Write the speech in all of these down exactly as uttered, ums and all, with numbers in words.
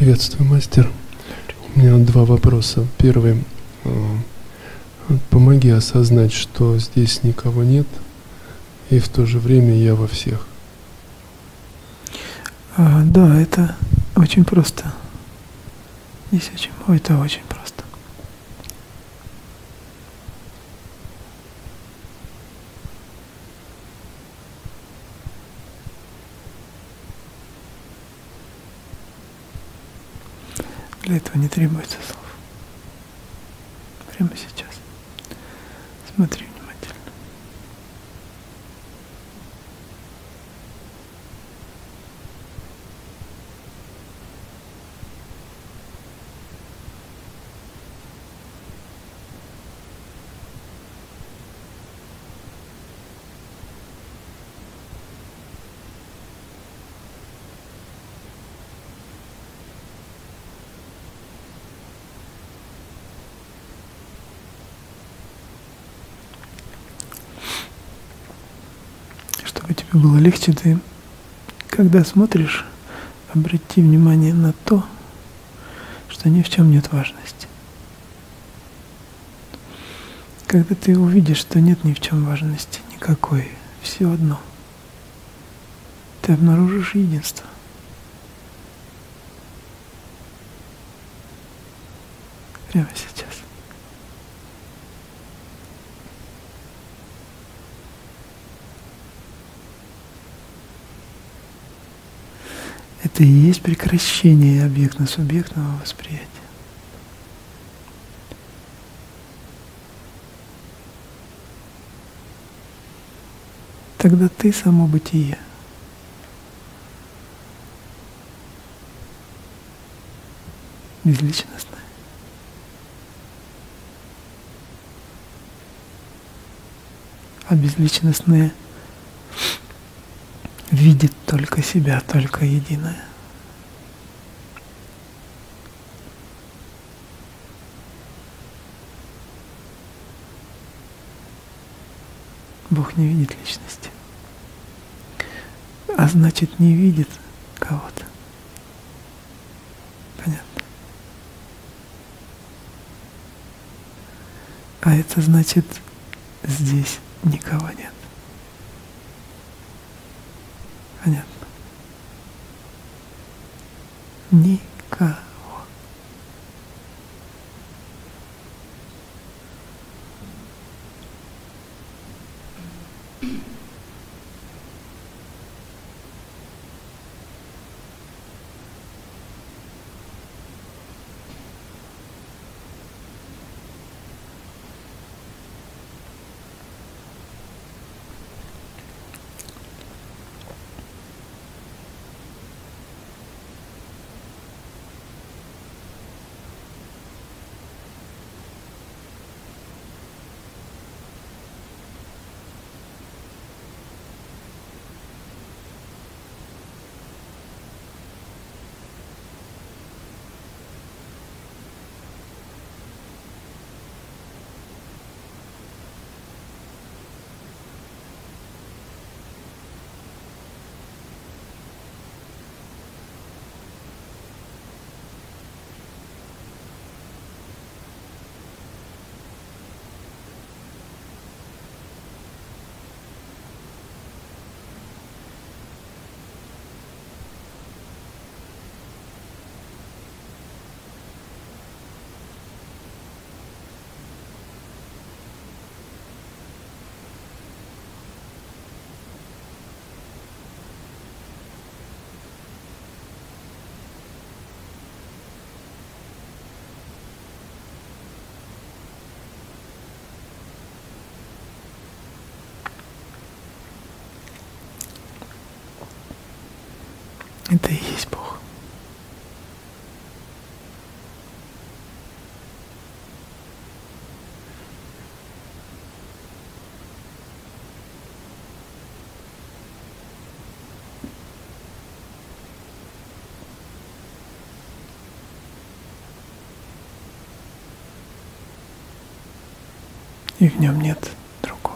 Приветствую, мастер. У меня два вопроса. Первый. Помоги осознать, что здесь никого нет, и в то же время я во всех. А, да, это очень просто. Здесь очень, это очень просто. Для этого не требуется слов. Прямо сейчас. Смотри внимательно. Чтобы тебе было легче, ты, когда смотришь, обрати внимание на то, что ни в чем нет важности. Когда ты увидишь, что нет ни в чем важности никакой, все одно, ты обнаружишь единство. Прямо сейчас. Это и есть прекращение объектно-субъектного восприятия. Тогда ты само бытие. Безличностное. А безличностное видит только себя, только единое. Бог не видит личности, а значит не видит кого-то. Понятно? А это значит, здесь никого нет. Понятно? Никого. Это и есть Бог. И в нем нет другого.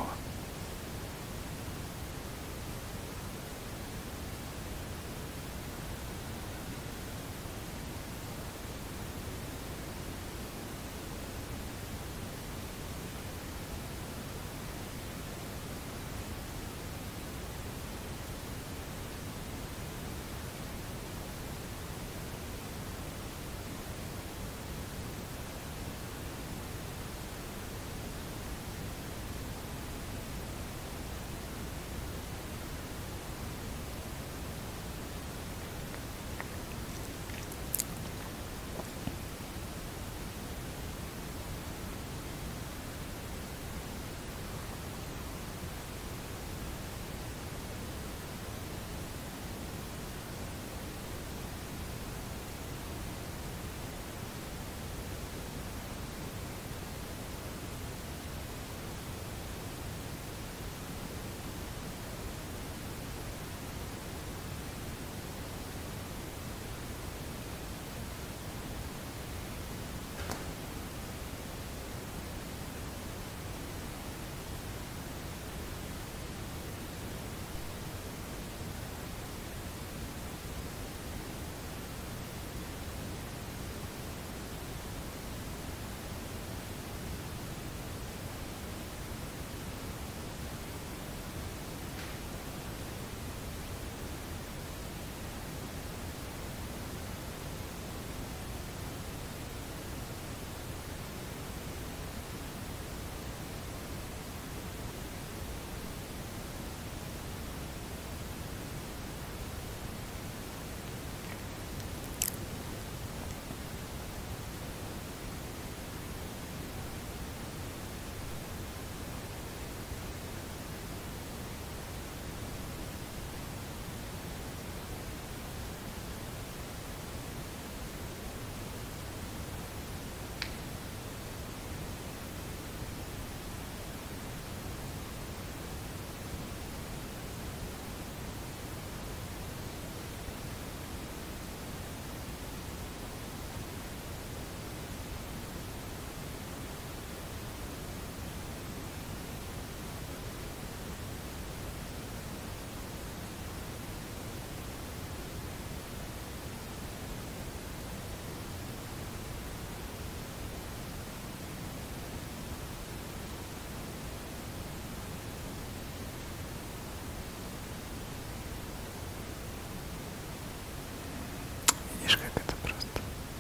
Видишь, как это просто?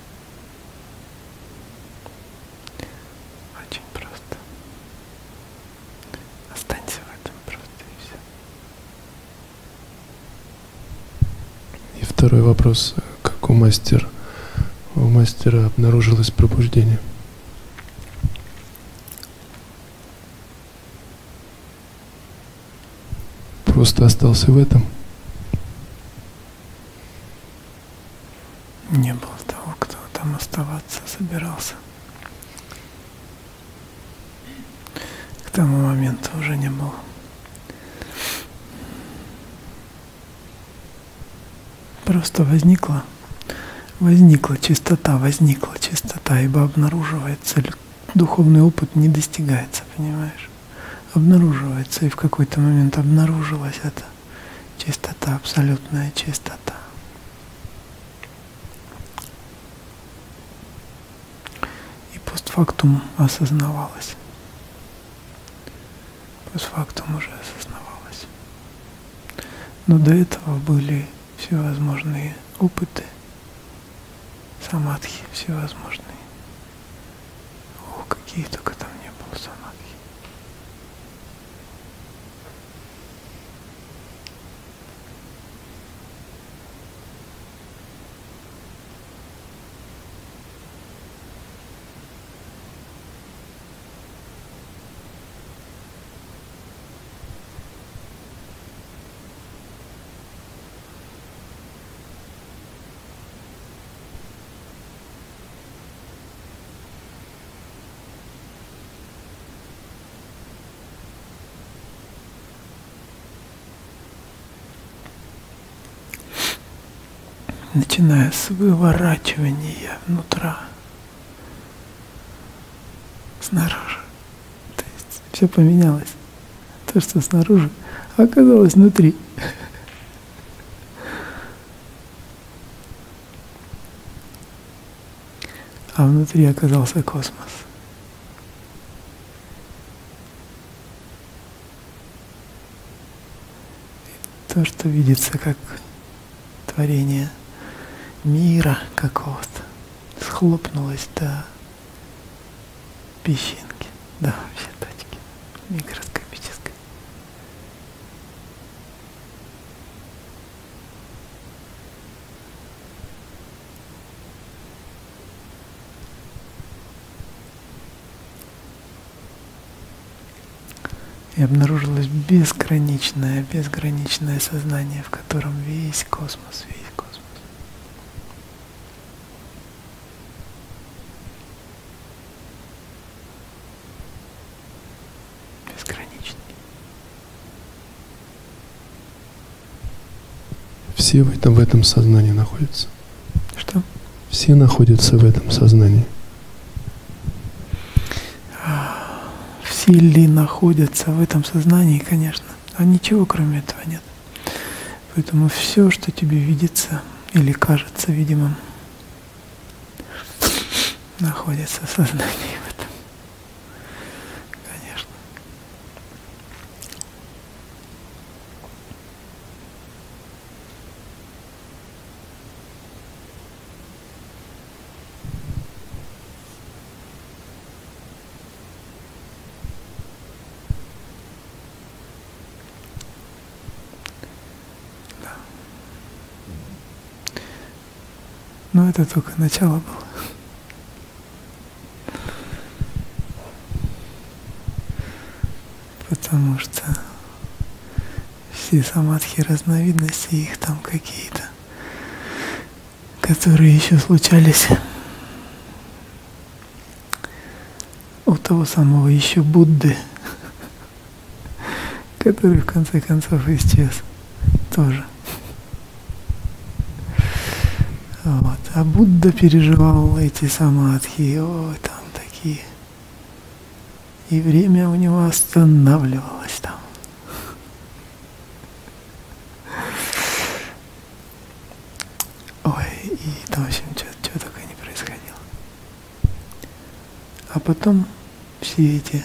Очень просто. Останься в этом просто и все. И второй вопрос. Как у мастера, у мастера обнаружилось пробуждение? Просто остался в этом? Не было того, кто там оставаться собирался. К тому моменту уже не было. Просто возникла, возникла чистота, возникла чистота, ибо обнаруживается, духовный опыт не достигается, понимаешь? Обнаруживается, и в какой-то момент обнаружилась эта чистота, абсолютная чистота. И постфактум осознавалось. Постфактум уже осознавалось. Но до этого были всевозможные опыты, самадхи всевозможные. О, какие только там не было самадхи. Начиная с выворачивания внутра, снаружи. То есть все поменялось. То, что снаружи, оказалось внутри. А внутри оказался космос. И то, что видится как творение мира какого-то, схлопнулось до песчинки, до вообще точки микроскопической. И обнаружилось безграничное, безграничное сознание, в котором весь космос, весь космос. Все в этом, в этом сознании находятся. Что? Все находятся в этом сознании. Все ли находятся в этом сознании, конечно. А ничего кроме этого нет. Поэтому все, что тебе видится или кажется видимым, находится в сознании в этом. Конечно. Но это только начало было. Потому что все самадхи разновидности, их там какие-то, которые еще случались у того самого еще Будды, который в конце концов исчез тоже. Вот. А Будда переживал эти самадхи, о, там такие. И время у него останавливалось там. Ой, и там, в общем, что такое не происходило. А потом все эти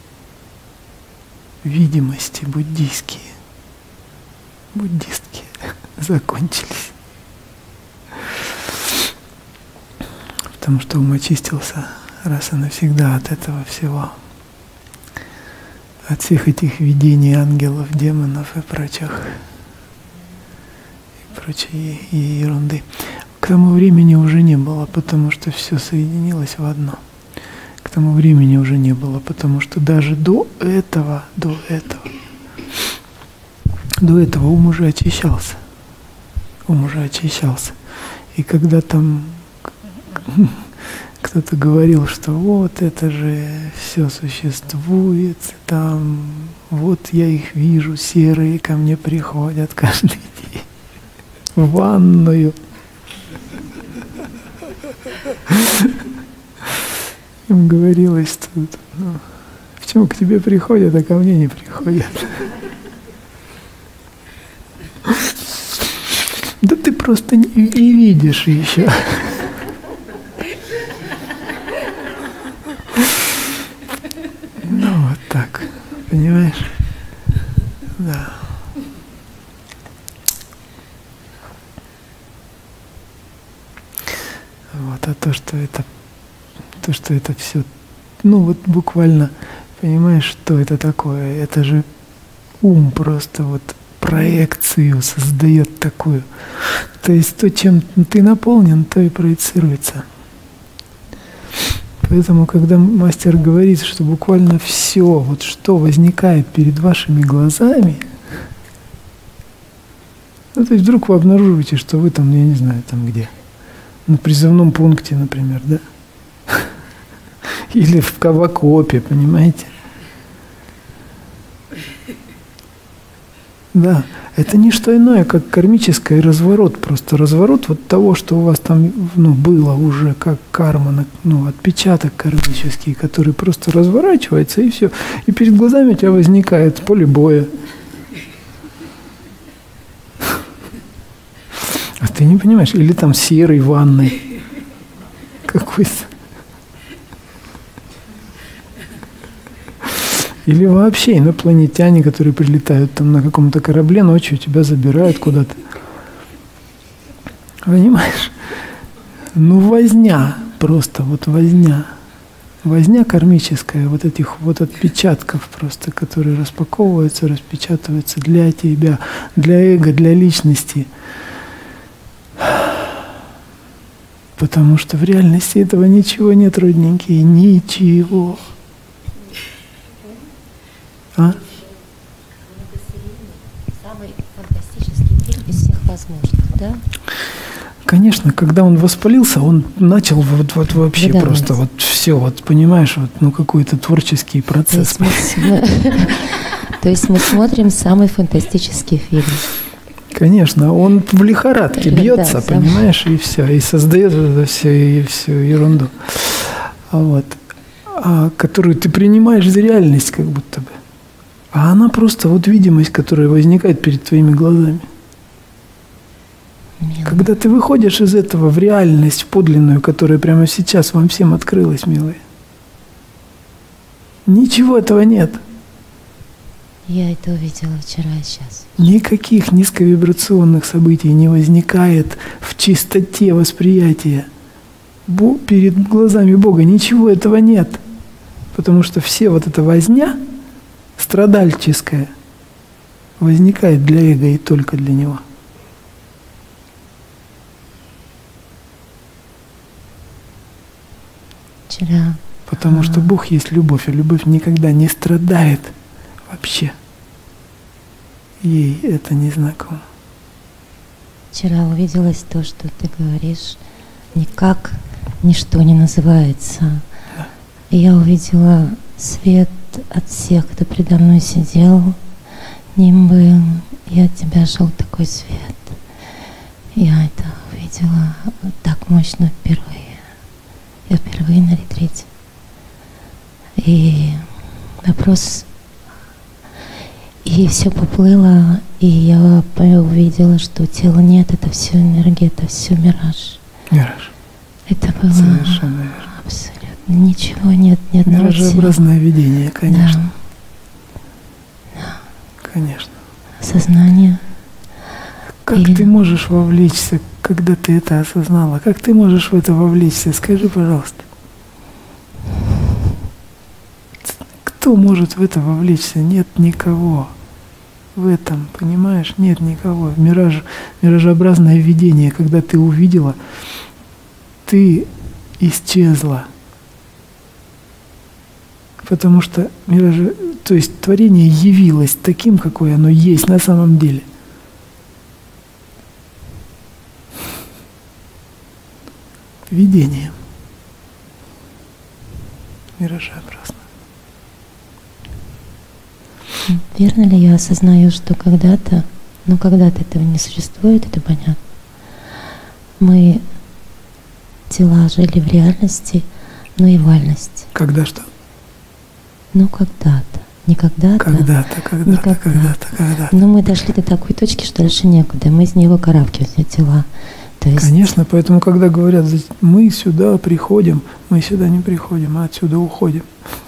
видимости буддийские, буддистские закончились. потому что ум очистился раз и навсегда от этого всего, от всех этих видений ангелов, демонов и прочих, и прочей и ерунды. К тому времени уже не было, потому что все соединилось в одно. К тому времени уже не было, потому что даже до этого, до этого, до этого ум уже очищался. Ум уже очищался. И когда там кто-то говорил, что вот это же все существует, там вот я их вижу, серые ко мне приходят каждый день в ванную. Им говорилось, что ну, почему к тебе приходят, а ко мне не приходят. Да ты просто не, не видишь еще. Ну вот так, понимаешь? Да. Вот, а то, что это, то, что это все, ну вот буквально, понимаешь, что это такое? Это же ум просто вот проекцию создает такую. То есть то, чем ты наполнен, то и проецируется. Поэтому, когда мастер говорит, что буквально все, вот что возникает перед вашими глазами, ну, то есть вдруг вы обнаруживаете, что вы там, я не знаю, там где, на призывном пункте, например, да? Или в Кавакопе, понимаете? Да, это не что иное, как кармический разворот, просто разворот вот того, что у вас там ну, было уже, как карма, ну, отпечаток кармический, который просто разворачивается и все. И перед глазами у тебя возникает поле боя. А ты не понимаешь, или там серый ванной какой-то. Или вообще инопланетяне, которые прилетают там на каком-то корабле, ночью тебя забирают куда-то. Понимаешь? Ну возня, просто вот возня. Возня кармическая, вот этих вот отпечатков просто, которые распаковываются, распечатываются для тебя, для эго, для личности. Потому что в реальности этого ничего нет, родненькие, ничего. А? Самый фантастический фильм из всех возможных, да? Конечно, когда он воспалился, он начал вот, вот вообще да, просто да. вот все, вот понимаешь, вот ну какой-то творческий процесс. То есть мы смотрим самый фантастический фильм. Конечно, он в лихорадке бьется, да, понимаешь, и все, и создает это все, и всю ерунду, а вот, а, которую ты принимаешь за реальность, как будто бы. А она просто вот видимость, которая возникает перед твоими глазами. Милый. Когда ты выходишь из этого в реальность, в подлинную, которая прямо сейчас вам всем открылась, милые, ничего этого нет. Я это увидела вчера и сейчас. Никаких низковибрационных событий не возникает в чистоте восприятия. Бо- перед глазами Бога ничего этого нет. Потому что все вот эта возня страдальческая возникает для эго и только для него. Вчера. Потому что Бог есть любовь, а любовь никогда не страдает вообще. Ей это не знакомо. Вчера увиделось то, что ты говоришь, никак ничто не называется. Да. И я увидела свет от всех, кто предо мной сидел, ним был, и от тебя шел такой свет. Я это увидела так мощно впервые. Я впервые на ретрите. И вопрос, и все поплыло, и я увидела, что тела нет, это все энергия, это все мираж. Мираж. Это было совершенно верно. Абсолютно ничего нет, ни одного тела. Миражеобразное видение, конечно. Да. Да. Конечно. Сознание. Как и... ты можешь вовлечься когда ты это осознала? Как ты можешь в это вовлечься? Скажи, пожалуйста. Кто может в это вовлечься? Нет никого. В этом, понимаешь, нет никого. Мираж, миражеобразное видение, когда ты увидела, ты исчезла. Потому что мираж, то есть творение явилось таким, какое оно есть на самом деле. Видением. Миражеобразно. Верно ли я осознаю, что когда-то, ну когда-то этого не существует, это понятно. Мы тела жили в реальности, но и в вальности. Когда что? Ну когда-то. Не когда-то. Когда-то, когда-то, никогда. когда-то, когда-то. Но мы дошли до такой точки, что дальше некуда. Мы из него карабкиваемся, тела. То есть... Конечно, поэтому, когда говорят, мы сюда приходим, мы сюда не приходим, мы отсюда уходим.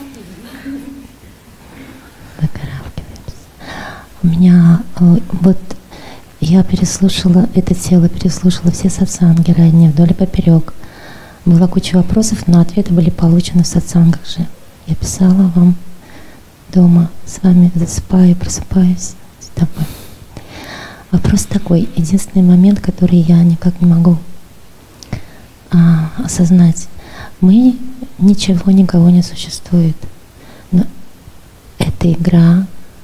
У меня э, вот я переслушала это тело, переслушала все сатсанги ранее вдоль и поперек. Была куча вопросов, но ответы были получены в сатсангах же. Я писала вам дома, с вами засыпаю, просыпаюсь с тобой. Вопрос такой, единственный момент, который я никак не могу а, осознать. Мы, ничего, никого не существует. Но это игра,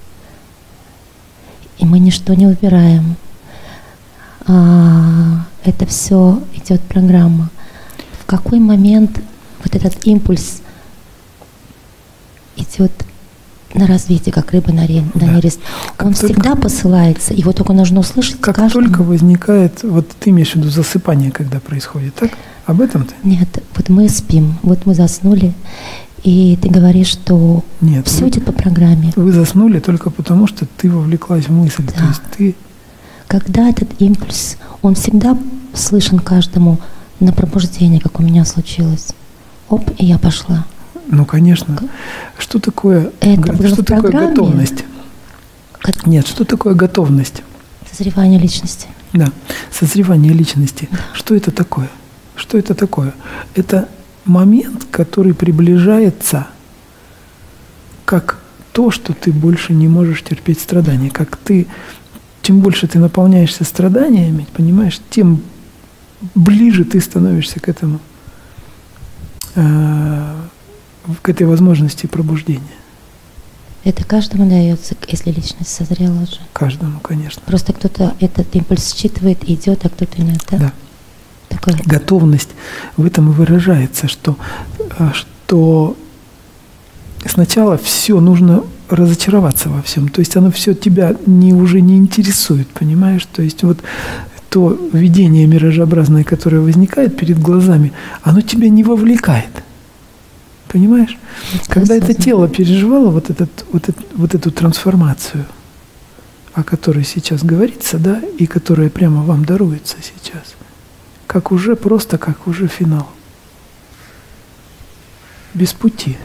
и мы ничто не выбираем. А, это все идет программа. В какой момент вот этот импульс идет на развитие, как рыба на, ре, на Да. нерест? Как Он только, всегда посылается, его только нужно услышать. как каждому. только возникает, вот ты имеешь в виду засыпание, когда происходит, так? Об этом ты? Нет, вот мы спим, вот мы заснули, и ты говоришь, что Нет. все вы, идет по программе. вы заснули только потому, что ты вовлеклась в мысль. Да. То есть ты... Когда этот импульс, он всегда слышен каждому на пробуждение, как у меня случилось. Оп, и я пошла. Ну, конечно. Что такое, Это г- было что в такое программе? готовность? Как Нет, что такое готовность? созревание личности. Да, созревание личности. Что это такое? Что это такое? Это момент, который приближается как то, что ты больше не можешь терпеть страдания. Как ты, чем больше ты наполняешься страданиями, понимаешь, тем ближе ты становишься к этому, э, к этой возможности пробуждения. Это каждому дается, если личность созрела уже. Каждому, конечно. Просто кто-то этот импульс считывает, идет, а кто-то нет. Да? Да. Такое. Готовность в этом и выражается, что, э, что сначала все нужно разочароваться во всем. То есть оно все тебя не, уже не интересует, понимаешь? То есть вот то видение миражеобразное, которое возникает перед глазами, оно тебя не вовлекает. Понимаешь? Это Когда это осознанно. тело переживало вот, этот, вот, этот, вот эту трансформацию, о которой сейчас говорится, да, и которая прямо вам даруется сейчас, как уже просто, как уже финал. Без пути.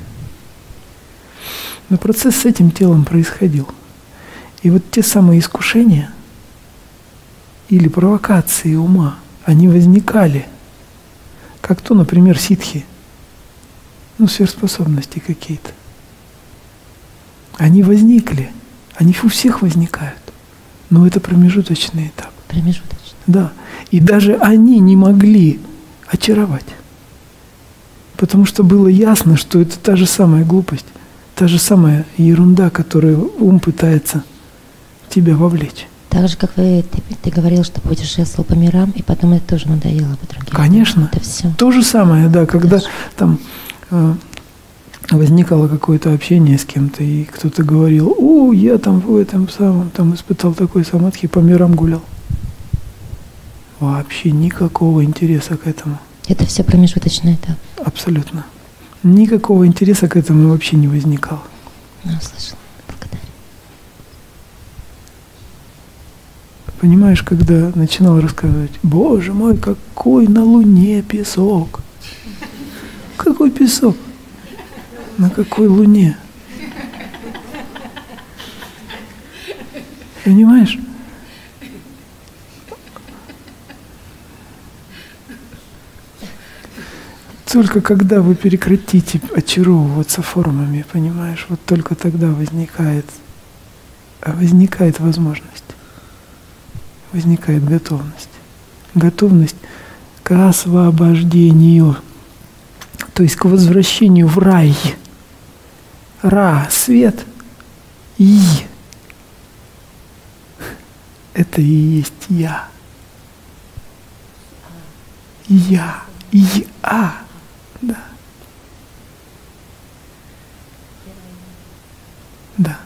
Но процесс с этим телом происходил. И вот те самые искушения или провокации ума, они возникали, как то, например, ситхи, ну, сверхспособности какие-то. Они возникли, они у всех возникают, но это промежуточный этап. Промежуточно. Да, и даже они не могли очаровать, потому что было ясно, что это та же самая глупость, та же самая ерунда, которую ум пытается тебя вовлечь. Так же, как вы, ты, ты говорил, что путешествовал по мирам, и потом это тоже надоело по другим. Конечно. Это все. То же самое, да, когда Даже. там э, возникало какое-то общение с кем-то, и кто-то говорил: о, я там в этом самом, там испытал такой самадхи, по мирам гулял. Вообще никакого интереса к этому. Это все промежуточный этап. Абсолютно. Никакого интереса к этому вообще не возникало. Ну, слышала. Благодарю. Понимаешь, когда начинал рассказывать: боже мой, какой на Луне песок. Какой песок? На какой Луне? Понимаешь? Только когда вы прекратите очаровываться формами, понимаешь, вот только тогда возникает, возникает возможность, возникает готовность. Готовность к освобождению, то есть к возвращению в рай. Ра, свет, И. Это и есть я. Я. Я. Да. Да.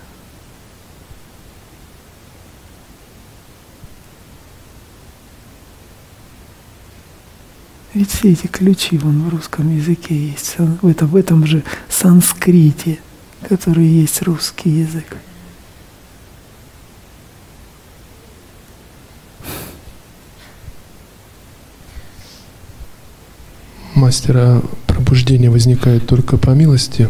Ведь все эти ключи вон в русском языке есть, в этом, в этом же санскрите, который есть русский язык. Мастер, а пробуждение возникает только по милости?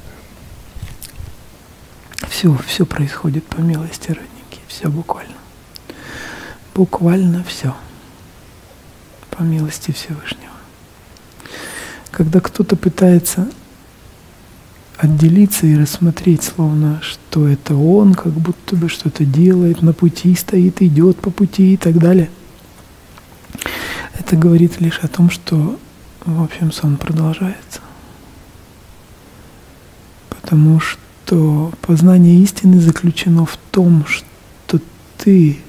Все, все происходит по милости, родники, все буквально. Буквально все. По милости Всевышнего. Когда кто-то пытается отделиться и рассмотреть, словно, что это он, как будто бы что-то делает, на пути стоит, идет по пути и так далее, это говорит лишь о том, что, в общем, сон продолжается. Потому что познание истины заключено в том, что ты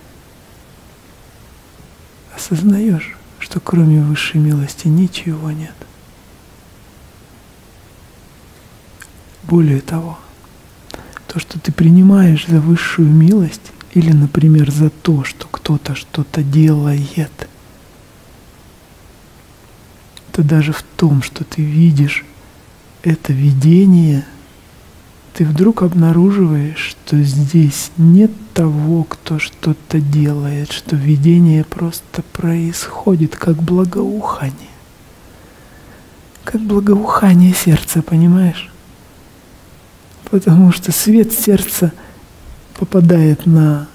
осознаешь, что кроме высшей милости ничего нет. Более того, то, что ты принимаешь за высшую милость, или, например, за то, что кто-то что-то делает, то даже в том, что ты видишь это видение, ты вдруг обнаруживаешь, что здесь нет того, кто что-то делает, что видение просто происходит, как благоухание. Как благоухание сердца, понимаешь? Потому что свет сердца попадает на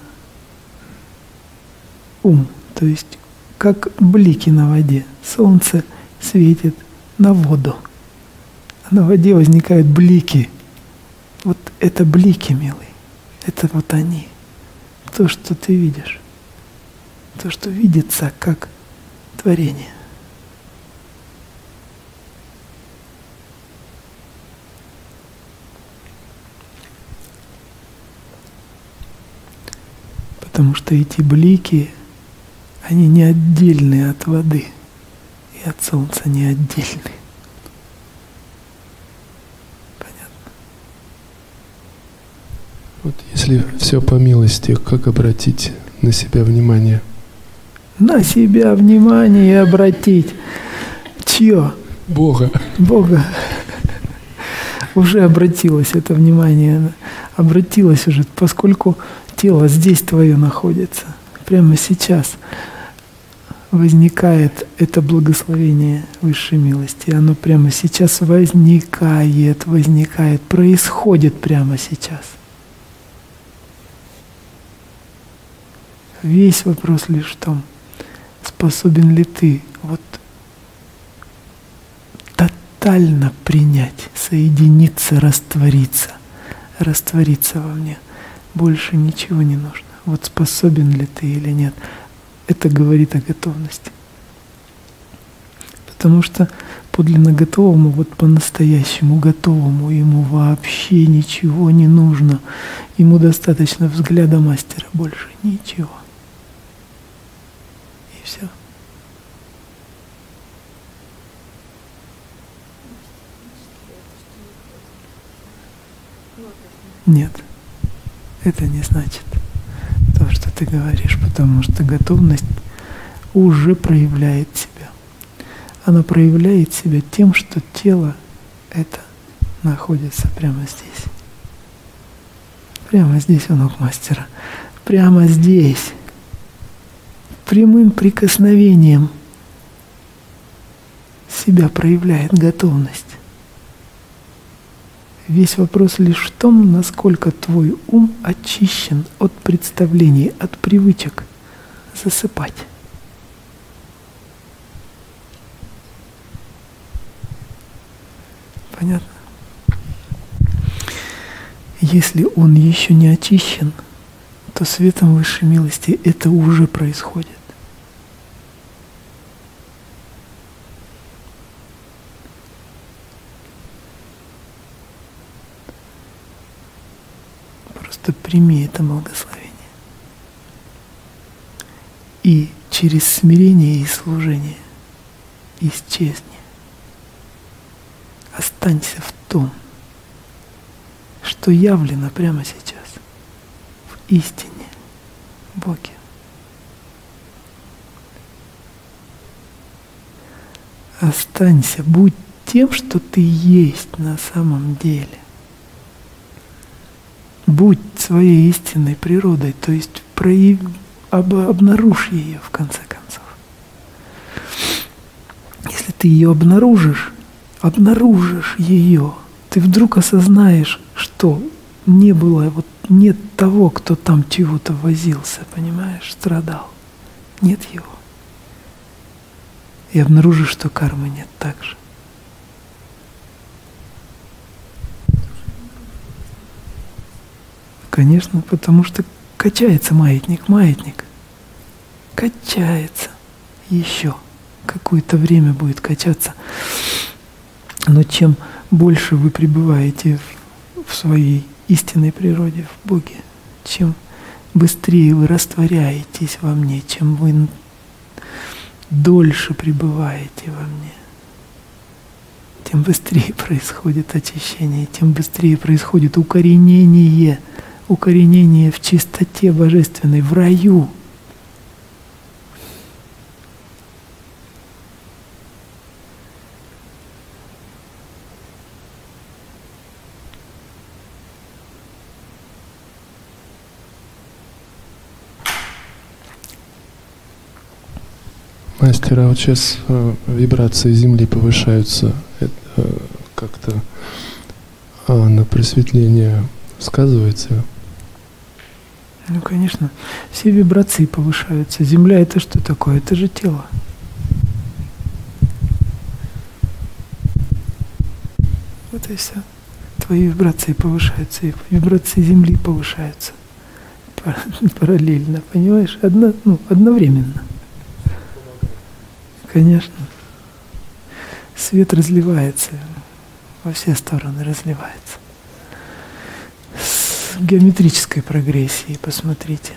ум, то есть как блики на воде. Солнце светит на воду, а на воде возникают блики. Вот это блики, милый, это вот они, то, что ты видишь, то, что видится как творение. Потому что эти блики, они не отдельные от воды, и от солнца не отдельные. Вот если все по милости, как обратить на себя внимание? На себя внимание обратить. Чье? Бога. Бога. Уже обратилось это внимание. Обратилось уже, поскольку тело здесь твое находится. Прямо сейчас возникает это благословение высшей милости. Оно прямо сейчас возникает, возникает, происходит прямо сейчас. Весь вопрос лишь в том, способен ли ты вот тотально принять, соединиться, раствориться, раствориться во мне. Больше ничего не нужно. Вот способен ли ты или нет. Это говорит о готовности. Потому что подлинно готовому, вот по-настоящему готовому, ему вообще ничего не нужно. Ему достаточно взгляда мастера, больше ничего. И все. Нет, это не значит то, что ты говоришь, потому что готовность уже проявляет себя. Она проявляет себя тем, что тело это находится прямо здесь. Прямо здесь у ног мастера. Прямо здесь. Прямым прикосновением себя проявляет готовность. Весь вопрос лишь в том, насколько твой ум очищен от представлений, от привычек засыпать. Понятно? Если он еще не очищен, то светом высшей милости это уже происходит. Просто прими это благословение. И через смирение и служение исчезни. Останься в том, что явлено прямо сейчас, в истине, Боге. Останься, будь тем, что ты есть на самом деле. Будь своей истинной природой, то есть прояви, об, обнаружь ее в конце концов. Если ты ее обнаружишь, обнаружишь ее, ты вдруг осознаешь, что не было, вот нет того, кто там чего-то возился, понимаешь, страдал. Нет его. И обнаружишь, что кармы нет также. Конечно, потому что качается маятник, маятник. Качается. Еще какое-то время будет качаться. Но чем больше вы пребываете в, в своей истинной природе, в Боге, чем быстрее вы растворяетесь во мне, чем вы дольше пребываете во мне, тем быстрее происходит очищение, тем быстрее происходит укоренение, укоренение в чистоте божественной, в раю. Мастер, а вот сейчас э, вибрации Земли повышаются, это, э, как-то э, на просветление сказывается? Ну, конечно, все вибрации повышаются. Земля — это что такое? Это же тело. Вот и все. Твои вибрации повышаются, и вибрации Земли повышаются параллельно, понимаешь? Одно, ну, одновременно. Конечно. Свет разливается, во все стороны разливается. С геометрической прогрессией, посмотрите.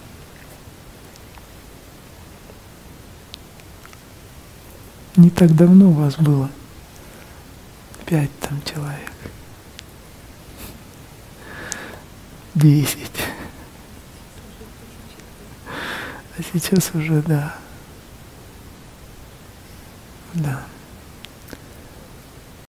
Не так давно у вас было пять там человек. Десять. А сейчас уже, да. Да.